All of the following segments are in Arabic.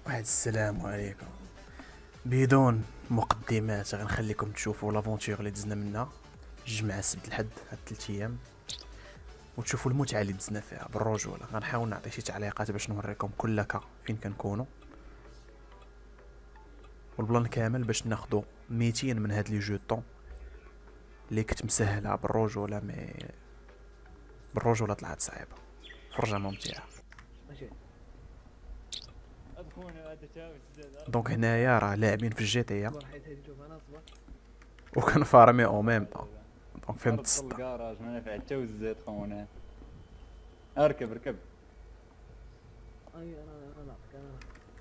واحد السلام عليكم. بدون مقدمات غنخليكم تشوفوا لافونتور اللي دزنا منها الجمعة السبت الحد هاد 3 ايام، وتشوفوا المتعة اللي دزنا فيها بالرجولة. غنحاول نعطي شي تعليقات باش نوريكم كل كا فين كنكونوا، والبلان كامل باش ناخدو 200 من هاد لي جو طون اللي كنت مسهلها بالرجولة، مي بالرجولة طلعت صعيبة. فرجة ممتعة. دونك هنايا راه لاعبين في الجي تي وكنفارمي او ميم طون، دونك فهمت السطة. الكراج ما نفع حتى والزيت خونا. اركب ركب. اي انا نعطيك انا.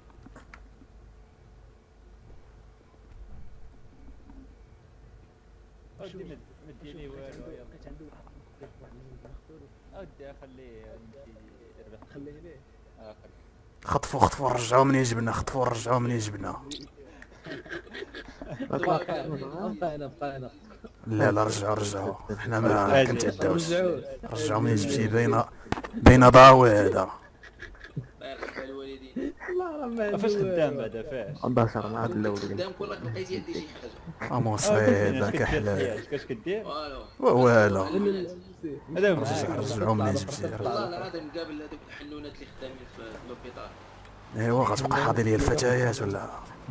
اودي مديني والو يلا. لقيت عنده واحد نختارو. اودي اخليه يمشي يربح. خليه ليه. اخر. خطفوا رجعوا من يجبنا، خطفوا رجعوا من يجبنا. بقى لا رجعوا حنا ما كنتعداوش. رجعوا رجعوا من يجب شي بين ضاوي هذا. الله راه ما فاش خدام بعدا فاش. البشر مع هاد الاول قدامك ولا لقيتي يدي شي حاجه امون صعيبه كحلال كاش كدير؟ والو. هذا رجعوا من يجب شي. والله العظيم نقابل هذوك الحنونات اللي خدامين في لوبيطال. ايوا غتبقى حاضي ليا الفتيات ولا؟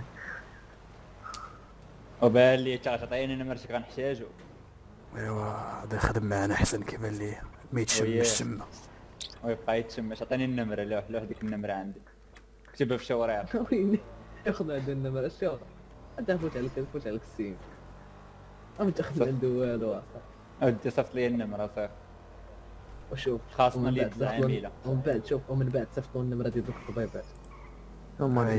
وبان لي تعطيني نمرتك غنحتاجو. ايوا هذا يخدم معنا احسن كيبان لي، ما يتشم الشمه. ويبقى يتسمى. عطيني النمره، لوح ديك النمره عندي، كتبها في الشوارع. ويني ياخذ عنده النمر الشهر. انت فوت عليك السيم. ما تاخذ عنده والو. اودي صيفط لي النمره صافي. وشوف خاصنا اللي عميله. ومن بعد شوف ومن بعد صيفطوا النمره ديال دوك الطبيبات. هما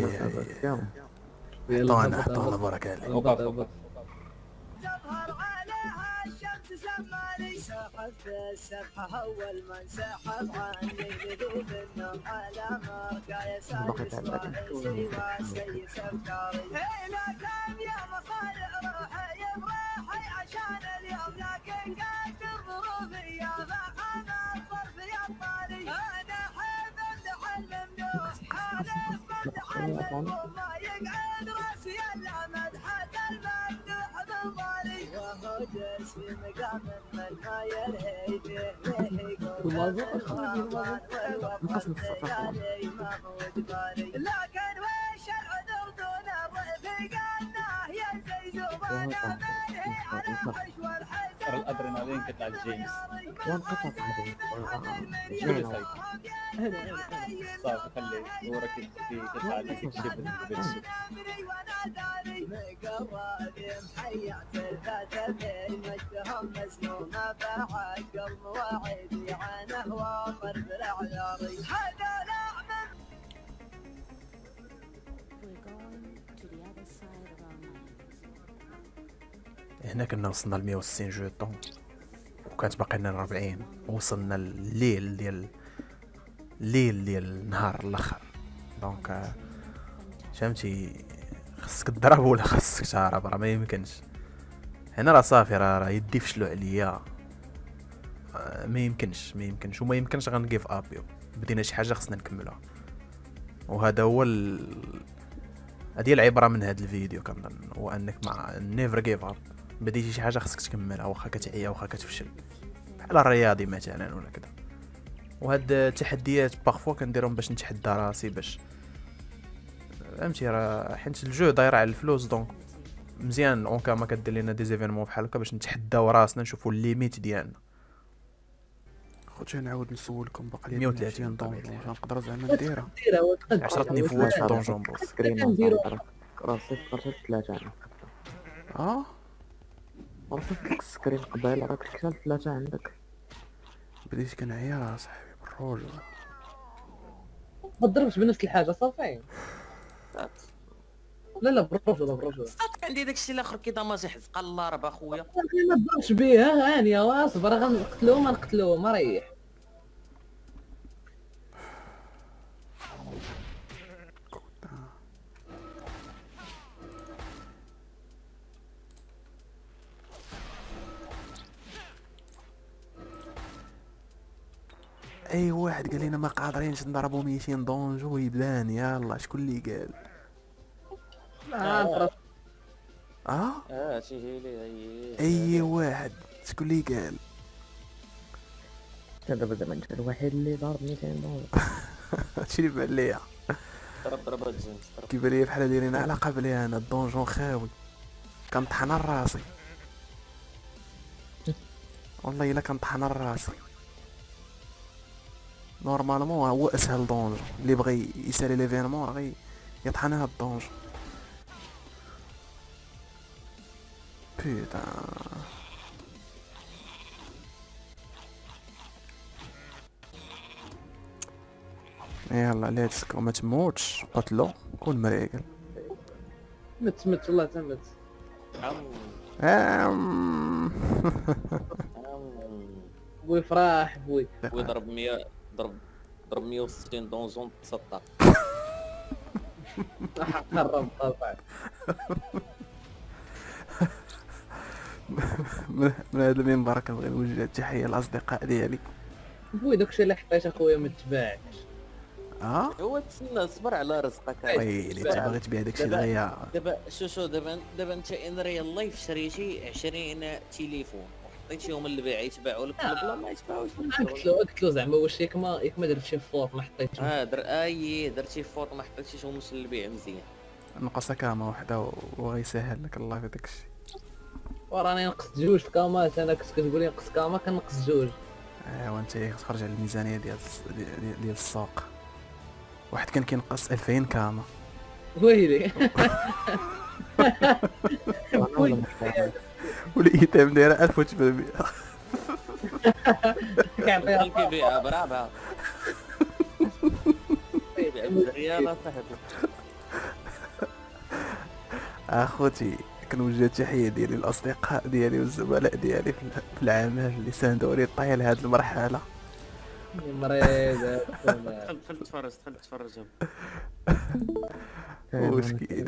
اللي حطونا برك عليك. وقف تظهر عليها الشمس سماني ساحب السبحة أول من سحب عني ذوب النوم على مرقى يسعد سوى سيس أفكاري هنا كان يا مصارع روحي بروحي عشان اليوم لكن قد ظروفي يا محمد الظرف يطالي أنا أحب امدح الممدوح أنا امدح الممدوح ما يقعد راسي إلا مدحة الممدوح بظالي وهو جالس في مقام من ما يلهي فيه يقول لكن وش العذر دون الضيف قالناه يا زيزو وانا منهي على حشو الحزن الادرينالين كتاع جيمس. وانقطعت هذه شنو صاير؟ صافي خليه ورك في كتاع الشيب بالشيب. مقربين حيات الفتاتين مجدهم مسنونة بعد قلب وعيدي عنه واطر بالعياري هذا نعم. هنا كنا وصلنا ل 160 جوطون وكانت باقي لنا 40. وصلنا الليل ديال النهار الاخر. دونك فهمتي خصك تضرب ولا خصك تهرب، راه ما يمكنش. هنا راه صافي راه يدي فشلوا عليا. ما يمكنش وما يمكنش غنقيف ابيو. بدينا شي حاجه خصنا نكملوها، وهذا هو هذه العبره من هذا الفيديو كنظن، هو انك مع نيفر جيف اب. بديتي شي حاجه خصك تكملها واخا كتعيا واخا كتفشل، بحال الرياضي مثلا ولا كذا. وهاد التحديات باغفوا كنديرهم باش نتحدى راسي، باش فهمتي راه حيت الجو داير على الفلوس. دونك مزيان اونكا ما كدير لينا دي زيفينمون بحال هكا باش نتحداو راسنا، نشوفوا الليميت ديالنا. خوتي نعاود نسولكم باقي لي 130 دونجون نقدر زعما نديرها 10 نيفوات في الدونجون بوس. سكرين راسي فكرت 3 انا راسي فيك السكرين قبيل راك كان 3 عندك. بديت كنعيا صاحبي بالرجل. ما تضربش بنفس الحاجه صافي. لا برجل صدق عندي داكشي الاخر كي داماجي حزق الله راه اخويا ما تضربش بيه هانيه واصبر غنقتلوه ما نقتلوه ما ريح. اي واحد قال لنا ما قادرينش نضربوا 200 دونجو ويبان. يلا شكون اللي قال؟ تيجي لي اي واحد شكون اللي قال؟ دابا زعما انت الوحيد اللي ضارب 200 دولار. هادشي اللي بان ليا. ضرب الزنت كيبان ليا بحال دايرين على قبلي انا الدونجون خاوي كنطحن راسي والله الا كنطحن راسي. نورمالمون هو اسهل دونجون اللي بغى يسالي ليفينمون راه يطحن هاد الدونجون. بيتا يلا ليتس جو. ما تموتش قتلو كون مريقل. مت والله تمت. بوي فراح بوي. ضرب 100 ضرب 160 دونجون تسطر. حرم طبعا. من هذا المنبر كنبغي نوجه تحيه للاصدقاء ديالي. بوي داكشي اللي حطيت اخويا ما تباعش. هو تسنى صبر على رزقك. ويلي انت باغي تبيع داكشي دغيا. دابا شو دابا انت ان ريال لايف شريتي 20 تليفون وحطيتيهم للبيع يتباعوا لك بلا ما يتباعوش. قلت له زعما واش ياك ما درت شي فور ما حطيتش. درتي فوط ما حطيتيهمش للبيع مزيان. نقص كامه وحده وغيسهل لك الله في داكشي. وراني نقصت جوج في كامات. انا كنت كتقول لي نقص كاما كنقص جوج. ايوا انت خرج على الميزانيه ديال السوق. واحد كان كينقص 2000 كامه. ويلي. والايتام دايره 1800. كيعطيها كيبيعها برابع. ريال صاحبي. اخوتي كنوجه تحيه ديالي للاصدقاء ديالي والزملاء ديالي في العمل اللي ساندوني طايل هذه المرحله. مريض. دخل تفرج واش كاين؟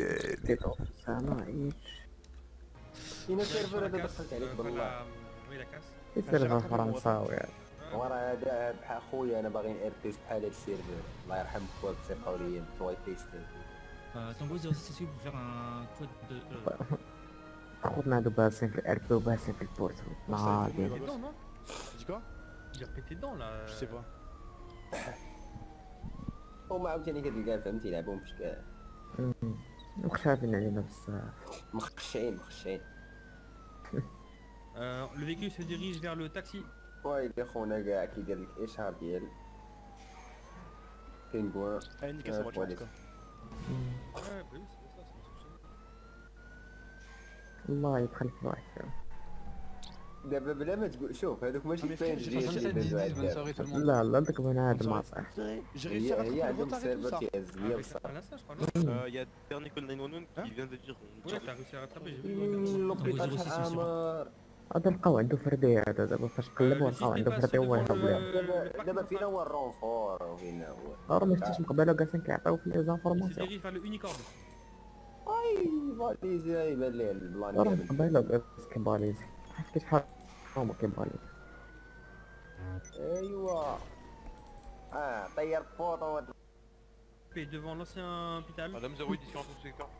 شنو سيرفر هذا دخلت عليك بالله؟ السيرفر فرنساوي. وراه هذا بحال خويا انا باغي نرتيس بحال هذا السيرفر الله يرحم خويا بسيطاو لي الواي فاي ستيل. Tango 06 pour faire un code de. خوتنا هادو باسين في الار بي وباسين في البورت. Non, non. Dis quoi? Il a pété dedans là. Je sais pas. هما عاوتاني كتلقى فهمتي يلعبوا بشكل مخشافين علينا بزاف. مخشعين. Le véhicule se dirige vers le taxi. ويلي خونا كاع كيدير لك اشهار ديال بينغوان. الله يدخل في واحد فيهم. دابا بلا ما تقول شوف هذوك ماشي فاين لا داك بنادم ما صح. هي عندهم سيرفر تيهز ليا بصح. Il y a dernier call 911 qui vient de dire. Ouais, t'as réussi à rattraper, j'ai vu. لوبيتال عامر. هذا لقاو عنده فردي. هذا دابا فاش قلبوا لقاو عنده فردي هو يهرب ليه. دابا فينا هو الرونفور وفينا هو. راه ما شفتيش من قبل جالسين كيعطيو في لي Se زانفورماسيون. dirige vers le unicorne. فاليزي يبان ليه البلان راه من كامل. قبل جالس كيباليزي. حيت شحال هما كيباليزي. ايوا طير فوطو. Et devant l'ancien hôpital. Madame 08 ici en tout cas.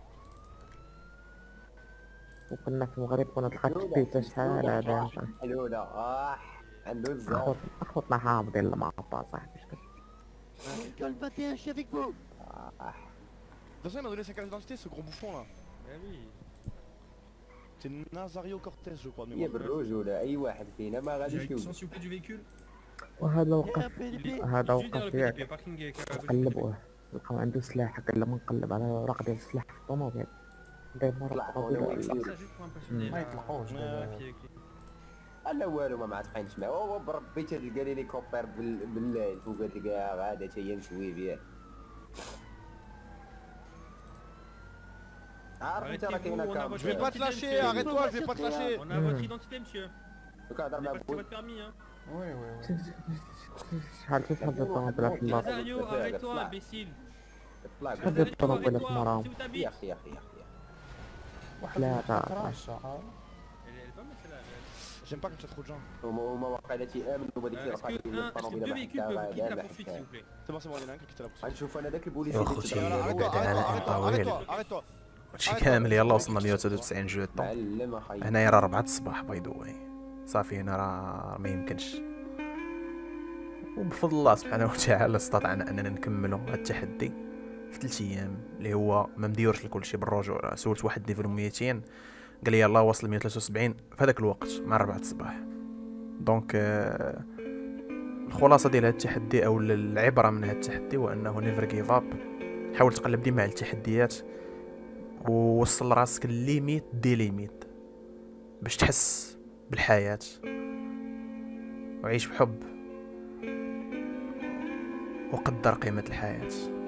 وكنا في المغرب كنا دخلت بيتا شحال هذا. حلولة عنده الزهر. اخوتنا حافظين المعطى صاحبي. École 21, je suis avec vous. De toute façon, il m'a donné sa carte d'identité, ce gros bouffon là. Eh oui. C'est Nazario Cortez, je crois. هي بالرجولة أي واحد فينا ما غاديش Direction يوجد. s'il vous plaît du véhicule. وهذا وقف هذا Juste derrière وقف le ياك PDP, parking carré. قلبوه لقاو عنده سلاح. قال له منقلب على اوراق ديال السلاح في الطوموبيل. داير مرة طلع الطوموبيل هنا ولا Ça juste pour impressionner ما la يطلقوش la دابا. fille avec lui. لا والو ما معتقينش معاه. هو بربي تلقى لي ليكوبتر بالليل فوق تلقاها غادا حتى هي نشوي بيه. عارف انت راه كاينه كامل. Je vais pas te lâcher, arrête-toi, je vais pas te lâcher. On a votre identité, monsieur. دوك هضر Vous مع avez pas بوي. votre permis, hein. شحال تسحب الطوموبيل في البلاصة. Nazario, arrête-toi, imbécile. طلع شحال Nazario, الطوموبيل في arrête-toi. مراهم. C'est où يا t'habites? اخي يا اخي يا اخي. ثلاثة. Elle est pas mal celle-là. J'aime pas quand il y a trop de gens. هما واقيلا تيامنوا بهذيك Est-ce que deux véhicules peuvent quitter la poursuite, s'il vous plaît? C'est bon, il y en a un qui quitte la poursuite. غنشوف انا داك البوليس ايوا خوتي بعد على طويل هادشي كامل يلاه وصلنا 193 جوج طون. معلم اخاي هنايا راه 4 الصباح باي ذا واي صافي هنا راه ما يمكنش. وبفضل الله سبحانه وتعالى استطعنا اننا نكملوا هذا التحدي في 3 ايام اللي هو ما مديورش لكل شيء بالرجوع. سولت واحد ليفل 200 قال لي يلاه واصل 173 في هذاك الوقت مع 4 الصباح. دونك الخلاصه ديال هذا التحدي او العبره من هذا التحدي هو انه نيفر جيف اب. حاول تقلب ديما على التحديات ووصل راسك الليميت دي ليميت باش تحس بالحياه وعيش بحب وقدر قيمه الحياه.